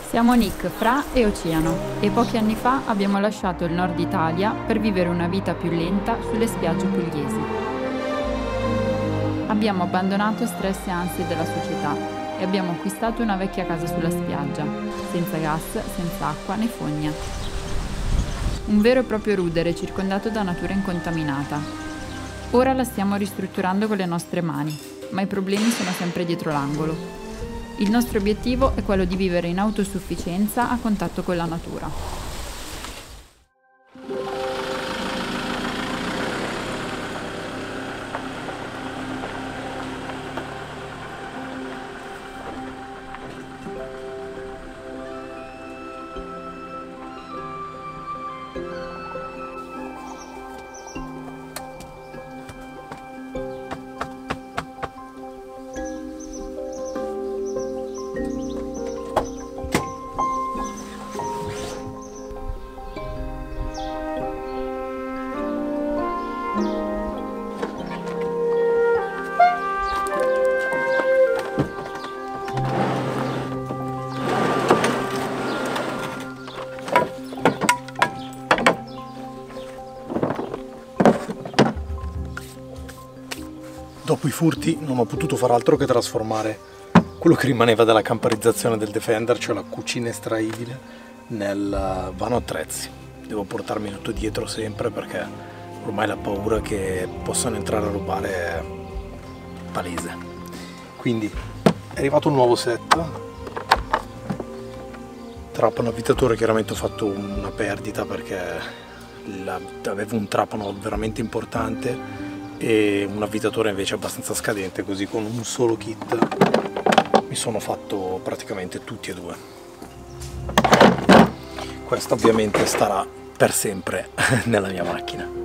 Siamo Nick, Fra e Oceano e pochi anni fa abbiamo lasciato il nord Italia per vivere una vita più lenta sulle spiagge pugliesi. Abbiamo abbandonato stress e ansie della società e abbiamo acquistato una vecchia casa sulla spiaggia, senza gas, senza acqua né fogna. Un vero e proprio rudere circondato da natura incontaminata. Ora la stiamo ristrutturando con le nostre mani, ma i problemi sono sempre dietro l'angolo. Il nostro obiettivo è quello di vivere in autosufficienza a contatto con la natura. Dopo i furti non ho potuto far altro che trasformare quello che rimaneva della camperizzazione del Defender, cioè la cucina estraibile, nel vano attrezzi. Devo portarmi tutto dietro sempre perché ormai la paura che possano entrare a rubare è palese. Quindi è arrivato un nuovo set. Trapano avvitatore, chiaramente ho fatto una perdita perché avevo un trapano veramente importante e un avvitatore invece abbastanza scadente, così con un solo kit mi sono fatto praticamente tutti e due. Questo ovviamente starà per sempre nella mia macchina.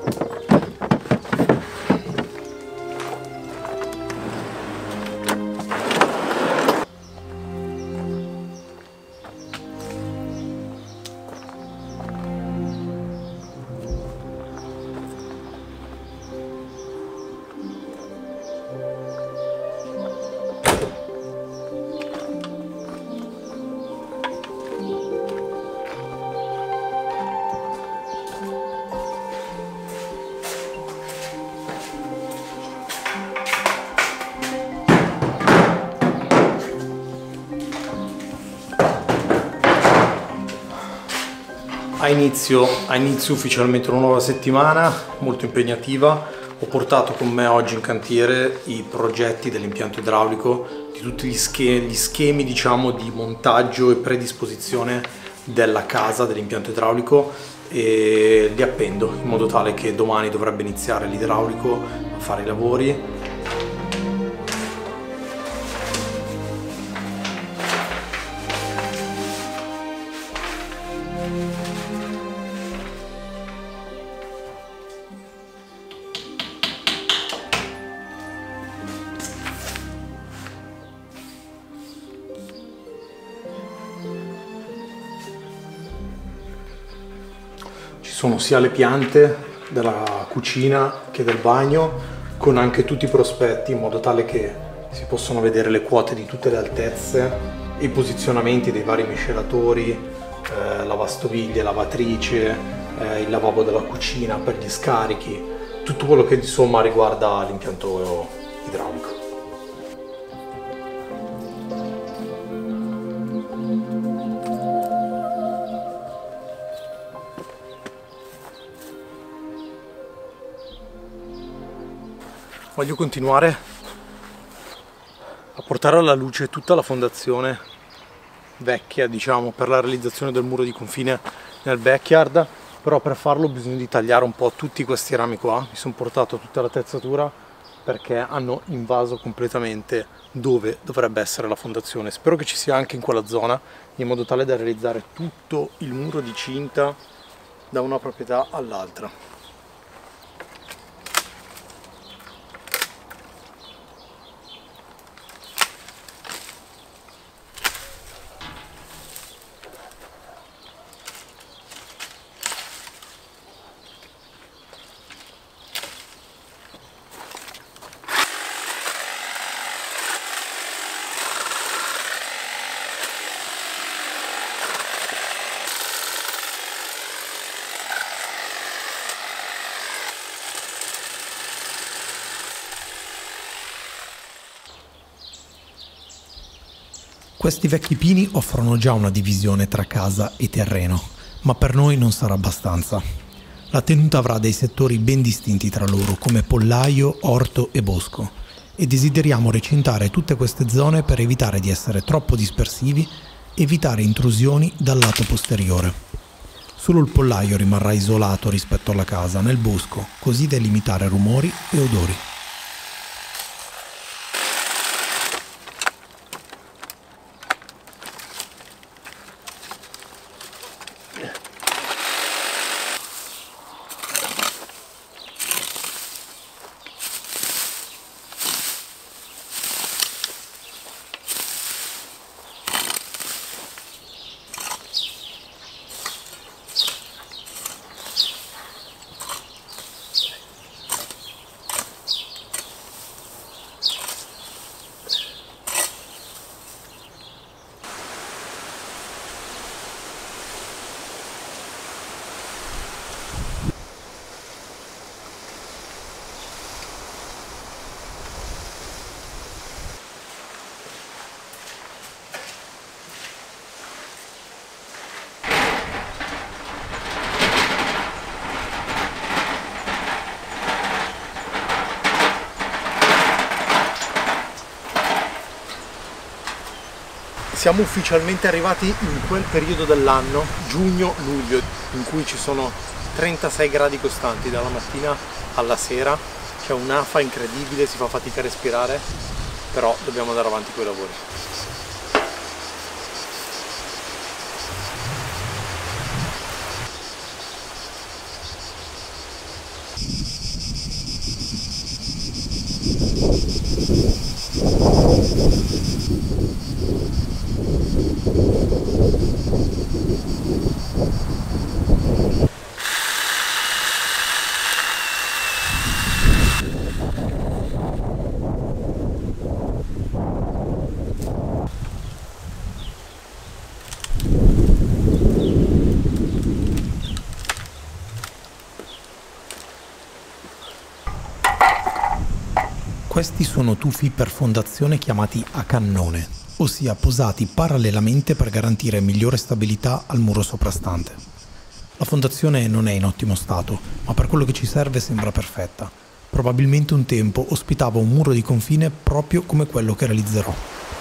A inizio ufficialmente una nuova settimana molto impegnativa. Ho portato con me oggi in cantiere i progetti dell'impianto idraulico, di tutti gli schemi diciamo di montaggio e predisposizione della casa, dell'impianto idraulico, e li appendo in modo tale che domani dovrebbe iniziare l'idraulico a fare i lavori. Sono sia le piante della cucina che del bagno, con anche tutti i prospetti in modo tale che si possono vedere le quote di tutte le altezze e i posizionamenti dei vari miscelatori, lavastoviglie, lavatrice, il lavabo della cucina per gli scarichi, tutto quello che insomma riguarda l'impianto idraulico. Voglio continuare a portare alla luce tutta la fondazione vecchia, diciamo, per la realizzazione del muro di confine nel backyard, però per farlo bisogna di tagliare un po' tutti questi rami qua. Mi sono portato tutta l'attrezzatura perché hanno invaso completamente dove dovrebbe essere la fondazione. Spero che ci sia anche in quella zona, in modo tale da realizzare tutto il muro di cinta da una proprietà all'altra. Questi vecchi pini offrono già una divisione tra casa e terreno, ma per noi non sarà abbastanza. La tenuta avrà dei settori ben distinti tra loro, come pollaio, orto e bosco, e desideriamo recintare tutte queste zone per evitare di essere troppo dispersivi e evitare intrusioni dal lato posteriore. Solo il pollaio rimarrà isolato rispetto alla casa, nel bosco, così da limitare rumori e odori. Siamo ufficialmente arrivati in quel periodo dell'anno, giugno-luglio, in cui ci sono 36 gradi costanti dalla mattina alla sera, c'è un'afa incredibile, si fa fatica a respirare, però dobbiamo andare avanti con i lavori. Questi sono tufi per fondazione chiamati a cannone, ossia posati parallelamente per garantire migliore stabilità al muro soprastante. La fondazione non è in ottimo stato, ma per quello che ci serve sembra perfetta. Probabilmente un tempo ospitava un muro di confine proprio come quello che realizzerò.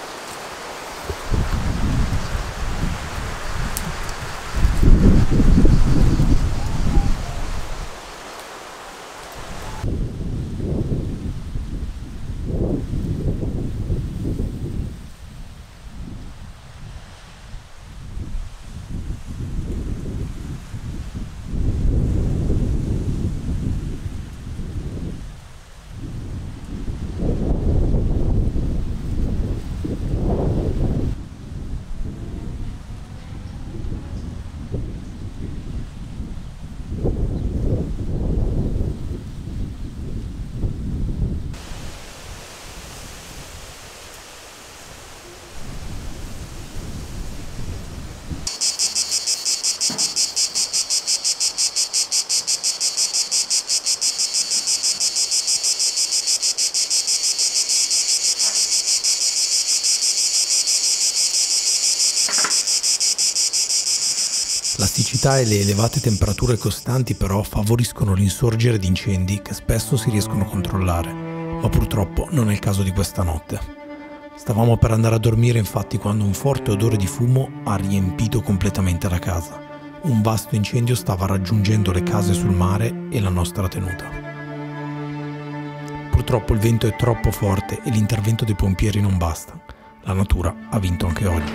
La siccità e le elevate temperature costanti però favoriscono l'insorgere di incendi che spesso si riescono a controllare, ma purtroppo non è il caso di questa notte. Stavamo per andare a dormire infatti quando un forte odore di fumo ha riempito completamente la casa. Un vasto incendio stava raggiungendo le case sul mare e la nostra tenuta. Purtroppo il vento è troppo forte e l'intervento dei pompieri non basta. La natura ha vinto anche oggi.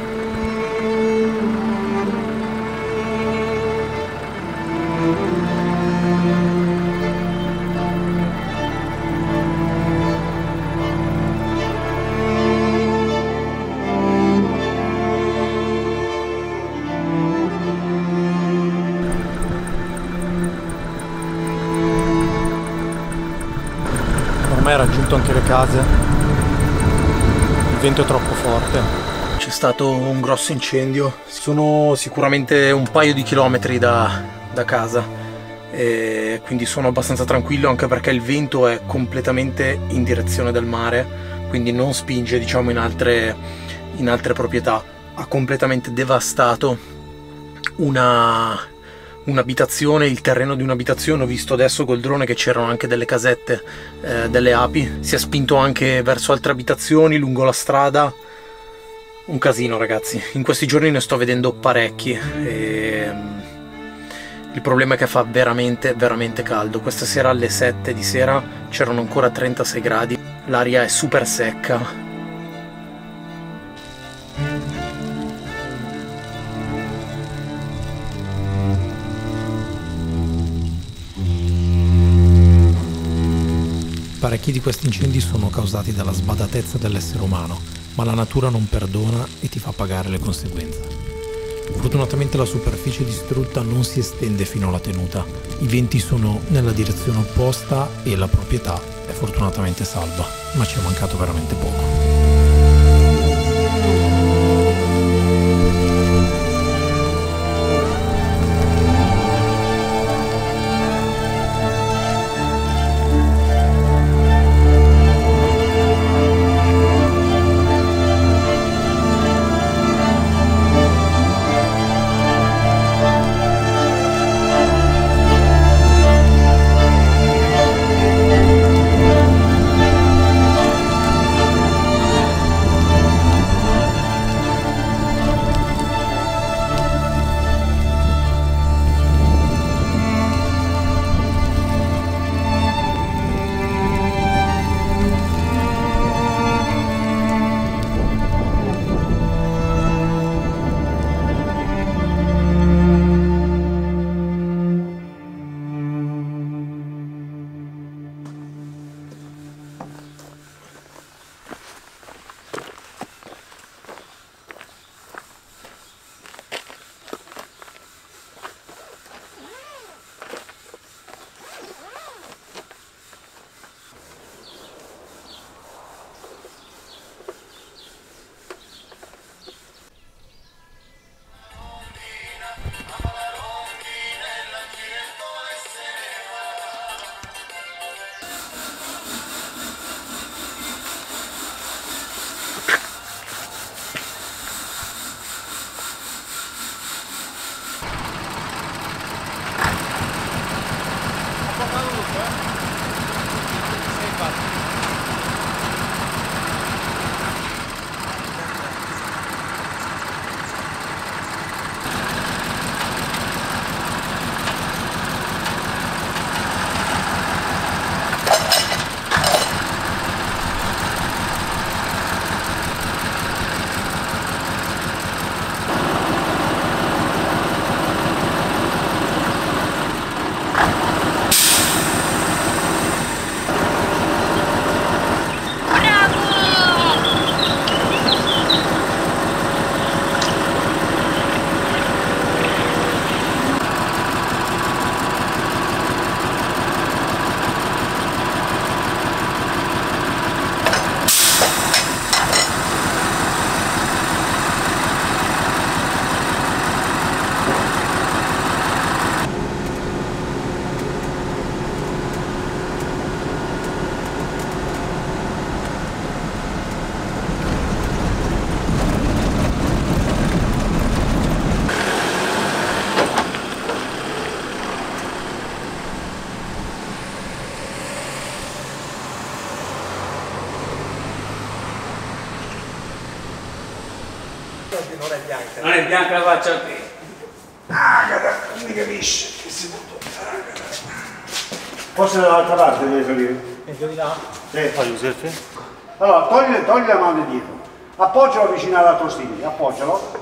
Ormai ha raggiunto anche le case, il vento è troppo forte, c'è stato un grosso incendio, sono sicuramente un paio di chilometri da casa e quindi sono abbastanza tranquillo anche perché il vento è completamente in direzione del mare, quindi non spinge diciamo in altre in altre proprietà, ha completamente devastato un'abitazione, il terreno di un'abitazione. Ho visto adesso col drone che c'erano anche delle casette, delle api. Si è spinto anche verso altre abitazioni lungo la strada. Un casino, ragazzi. In questi giorni ne sto vedendo parecchi e il problema è che fa veramente veramente caldo. Questa sera alle 7 di sera c'erano ancora 36 gradi, l'aria è super secca. Parecchi di questi incendi sono causati dalla sbadatezza dell'essere umano, ma la natura non perdona e ti fa pagare le conseguenze. Fortunatamente la superficie distrutta non si estende fino alla tenuta, i venti sono nella direzione opposta e la proprietà è fortunatamente salva, ma ci è mancato veramente poco. Non è bianca. Non è bianca la faccia a te. Non mi capisce che si può toccare. Forse dall'altra parte deve salire. Meglio di là? Sì. Fai un selfie? Allora, togli la mano dietro. Appoggialo vicino all'altro stile. Appoggialo.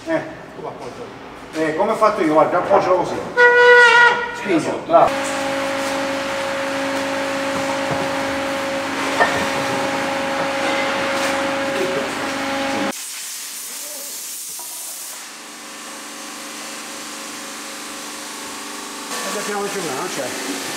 Come ho fatto io, guarda, appoggialo così. Spingilo, bravo. Piano di cellulare, non c'è.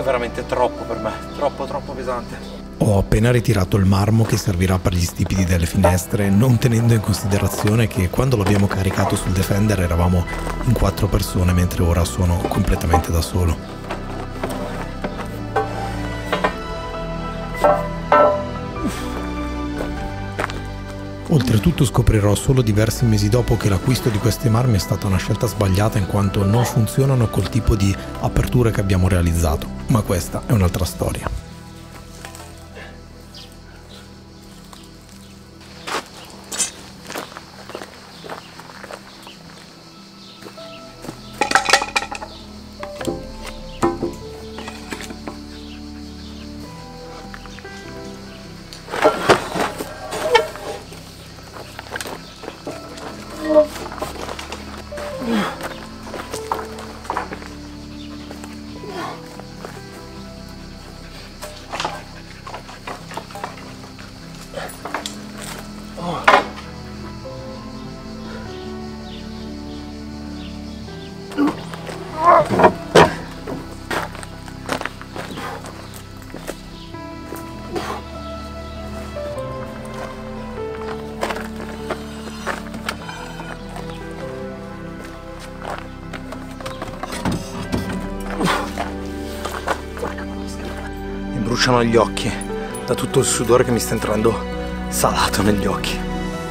veramente troppo per me, troppo pesante. Ho appena ritirato il marmo che servirà per gli stipiti delle finestre, non tenendo in considerazione che quando l'abbiamo caricato sul Defender eravamo in 4 persone, mentre ora sono completamente da solo. Oltretutto scoprirò solo diversi mesi dopo che l'acquisto di queste marmi è stata una scelta sbagliata in quanto non funzionano col tipo di aperture che abbiamo realizzato, ma questa è un'altra storia. Mi bruciano gli occhi da tutto il sudore che mi sta entrando salato negli occhi.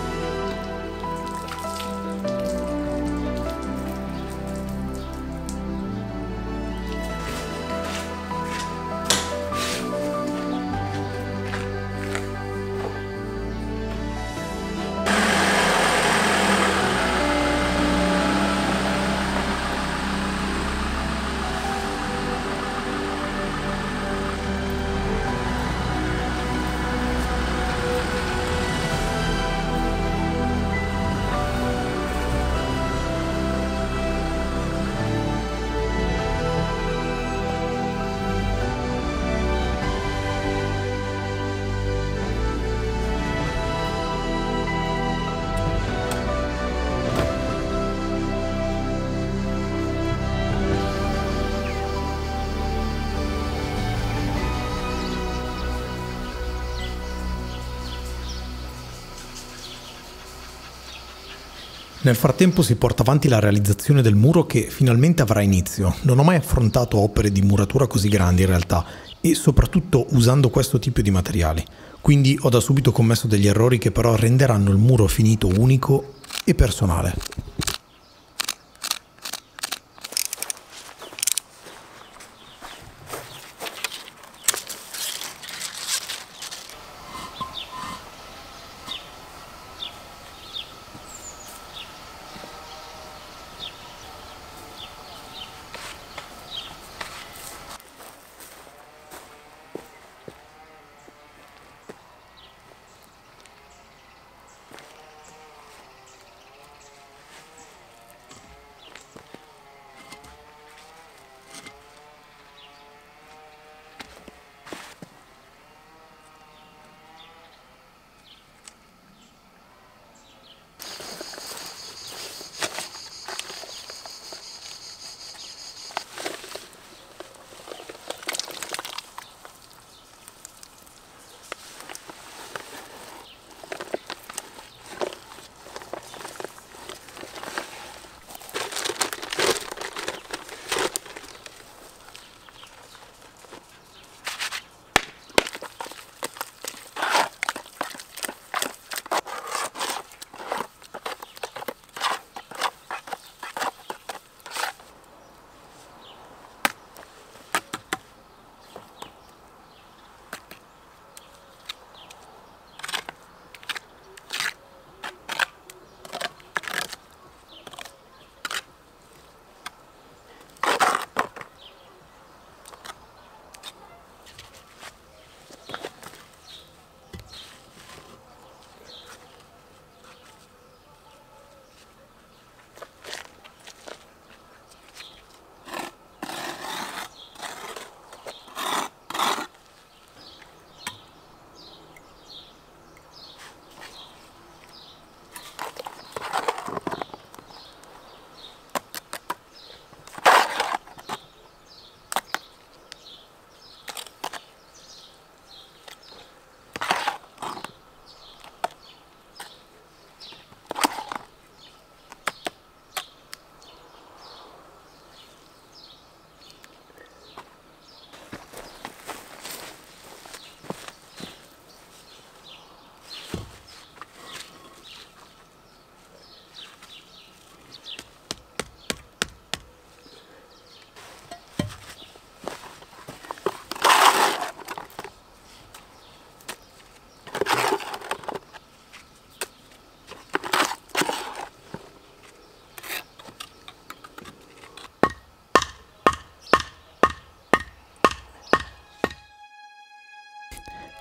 Nel frattempo si porta avanti la realizzazione del muro che finalmente avrà inizio. Non ho mai affrontato opere di muratura così grandi in realtà e soprattutto usando questo tipo di materiali. Quindi ho da subito commesso degli errori che però renderanno il muro finito unico e personale.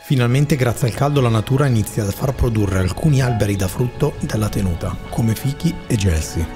Finalmente, grazie al caldo, la natura inizia a far produrre alcuni alberi da frutto della tenuta, come fichi e gelsi.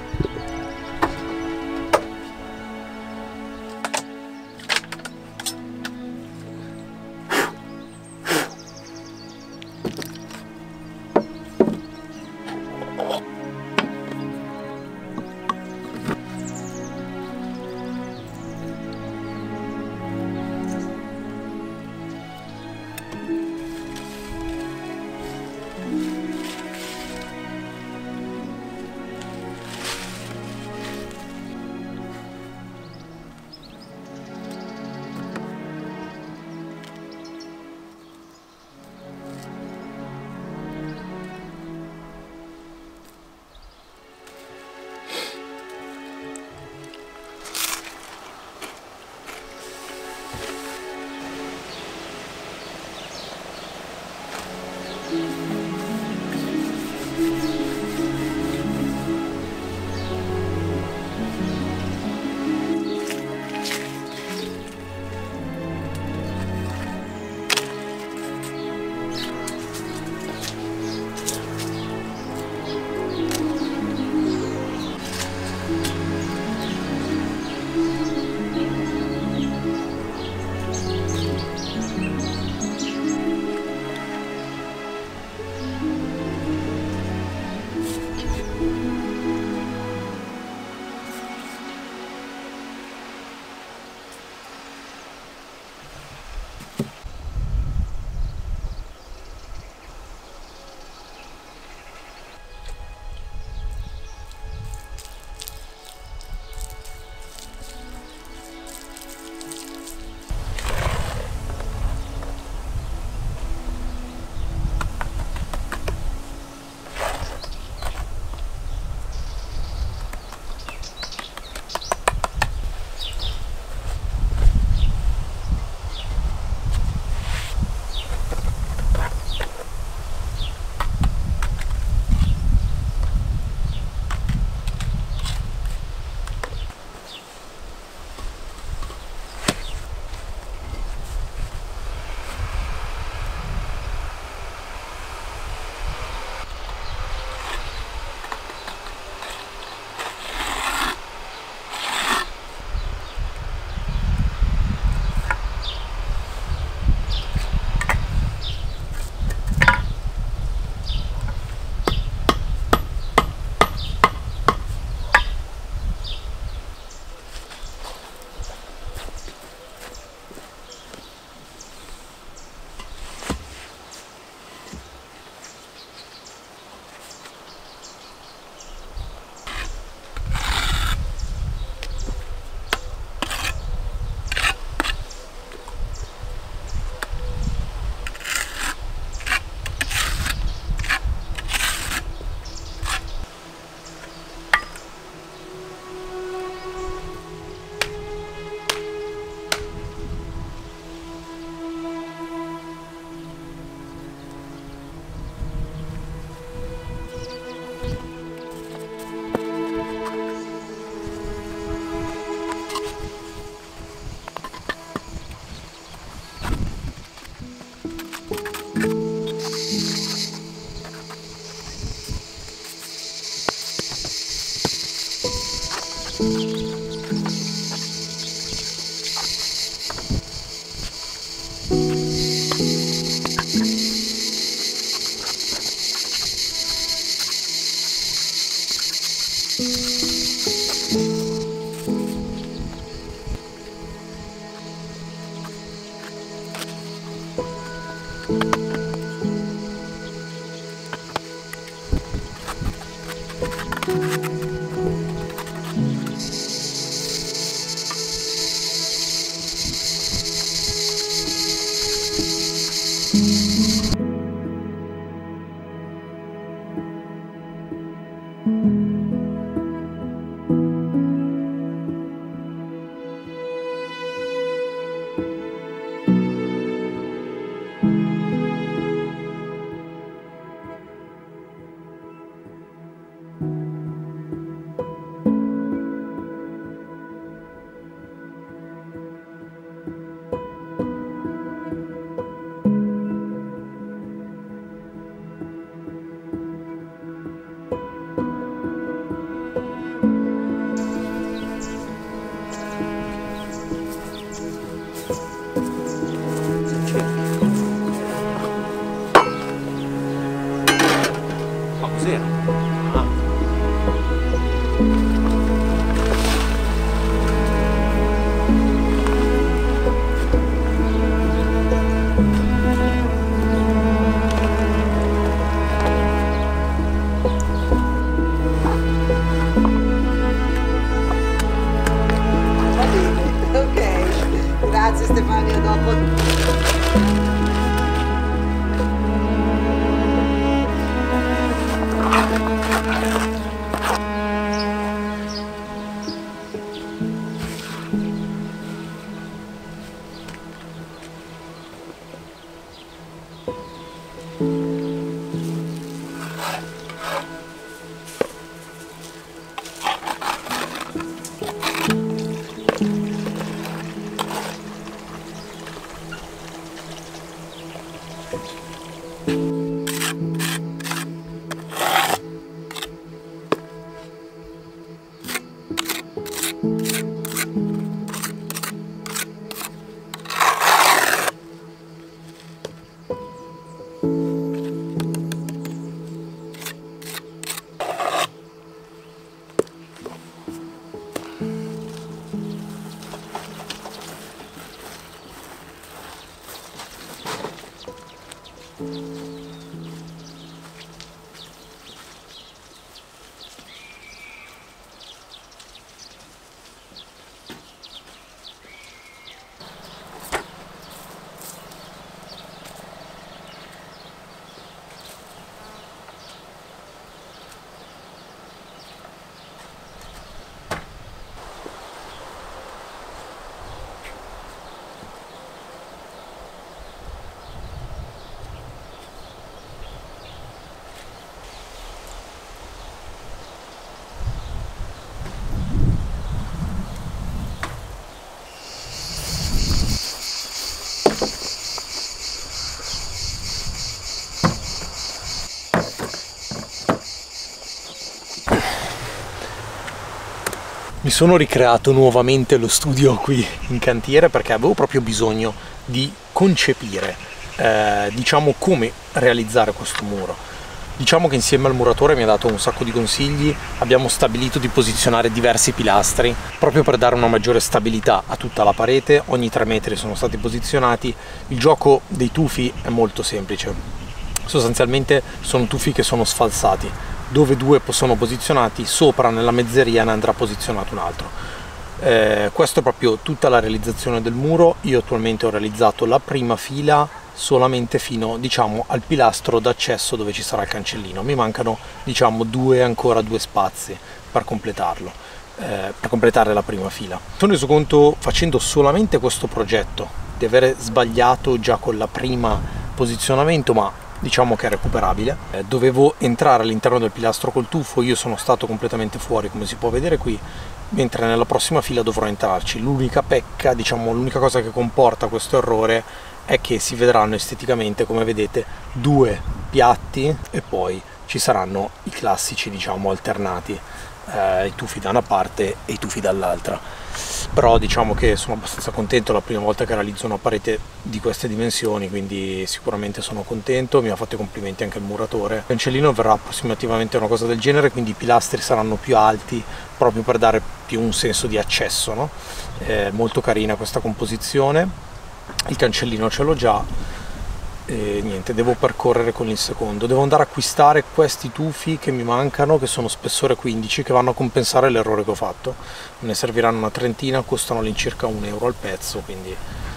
Mi sono ricreato nuovamente lo studio qui in cantiere perché avevo proprio bisogno di concepire, diciamo, come realizzare questo muro. Diciamo che insieme al muratore mi ha dato un sacco di consigli, abbiamo stabilito di posizionare diversi pilastri proprio per dare una maggiore stabilità a tutta la parete, ogni 3 metri sono stati posizionati. Il gioco dei tufi è molto semplice, sostanzialmente sono tufi che sono sfalsati, dove 2 sono posizionati, sopra nella mezzeria ne andrà posizionato un altro. Questo è proprio tutta la realizzazione del muro. Io attualmente ho realizzato la prima fila solamente fino, diciamo, al pilastro d'accesso dove ci sarà il cancellino. Mi mancano, diciamo, ancora due spazi per completarlo, per completare la prima fila. Mi sono reso conto, facendo solamente questo progetto, di aver sbagliato già con la prima posizionamento, ma diciamo che è recuperabile. Dovevo entrare all'interno del pilastro col tufo, io sono stato completamente fuori, come si può vedere qui, mentre nella prossima fila dovrò entrarci. L'unica pecca, diciamo, l'unica cosa che comporta questo errore è che si vedranno esteticamente, come vedete, 2 piatti e poi ci saranno i classici, diciamo, alternati, i tufi da una parte e i tufi dall'altra. Però diciamo che sono abbastanza contento, la prima volta che realizzo una parete di queste dimensioni, quindi sicuramente sono contento. Mi ha fatto i complimenti anche il muratore. Il cancellino verrà approssimativamente una cosa del genere, quindi i pilastri saranno più alti proprio per dare più un senso di accesso, no? Molto carina questa composizione. Il cancellino ce l'ho già e niente, devo percorrere con il secondo. Devo andare a acquistare questi tufi che mi mancano, che sono spessore 15, che vanno a compensare l'errore che ho fatto. Me ne serviranno una trentina, costano all'incirca €1 al pezzo, quindi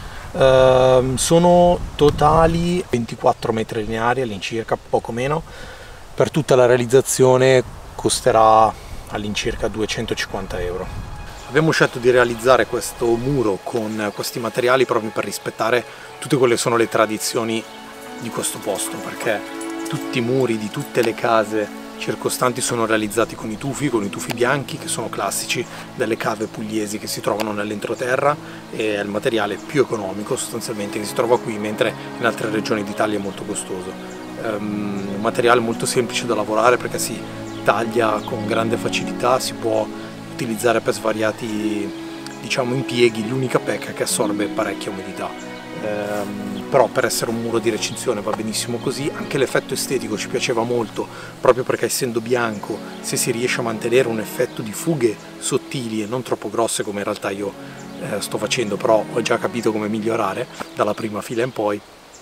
sono totali 24 metri lineari all'incirca, poco meno. Per tutta la realizzazione costerà all'incirca €250. Abbiamo scelto di realizzare questo muro con questi materiali proprio per rispettare tutte quelle che sono le tradizioni di questo posto, perché tutti i muri di tutte le case circostanti sono realizzati con i tufi bianchi, che sono classici delle cave pugliesi che si trovano nell'entroterra, e è il materiale più economico sostanzialmente che si trova qui, mentre in altre regioni d'Italia è molto costoso. Un materiale molto semplice da lavorare perché si taglia con grande facilità, si può utilizzare per svariati, diciamo, impieghi. L'unica pecca è che assorbe parecchia umidità, però per essere un muro di recinzione va benissimo così. Anche l'effetto estetico ci piaceva molto, proprio perché essendo bianco, se si riesce a mantenere un effetto di fughe sottili e non troppo grosse, come in realtà io sto facendo, però ho già capito come migliorare dalla prima fila in poi,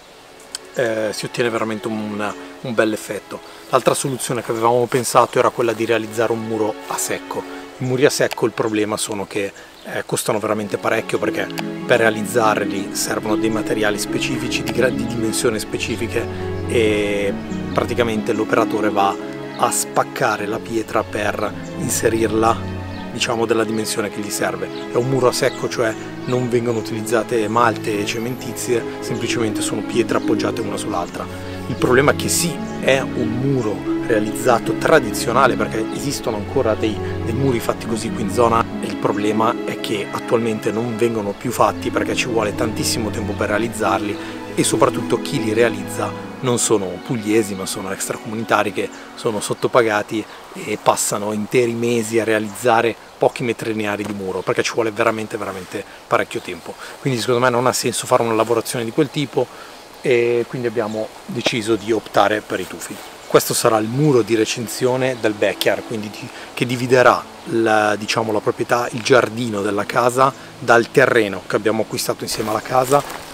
si ottiene veramente un bel effetto. L'altra soluzione che avevamo pensato era quella di realizzare un muro a secco. I muri a secco, il problema sono che costano veramente parecchio, perché per realizzarli servono dei materiali specifici, di dimensioni specifiche, e praticamente l'operatore va a spaccare la pietra per inserirla, diciamo, della dimensione che gli serve. È un muro a secco, cioè non vengono utilizzate malte e cementizie, semplicemente sono pietre appoggiate una sull'altra. Il problema è che sì, è un muro realizzato tradizionale, perché esistono ancora dei muri fatti così qui in zona. Il problema è che attualmente non vengono più fatti perché ci vuole tantissimo tempo per realizzarli, e soprattutto chi li realizza non sono pugliesi ma sono extracomunitari che sono sottopagati e passano interi mesi a realizzare pochi metri lineari di muro, perché ci vuole veramente parecchio tempo. Quindi secondo me non ha senso fare una lavorazione di quel tipo, e quindi abbiamo deciso di optare per i tufi. Questo sarà il muro di recinzione del backyard, quindi che dividerà diciamo, la proprietà, il giardino della casa dal terreno che abbiamo acquistato insieme alla casa,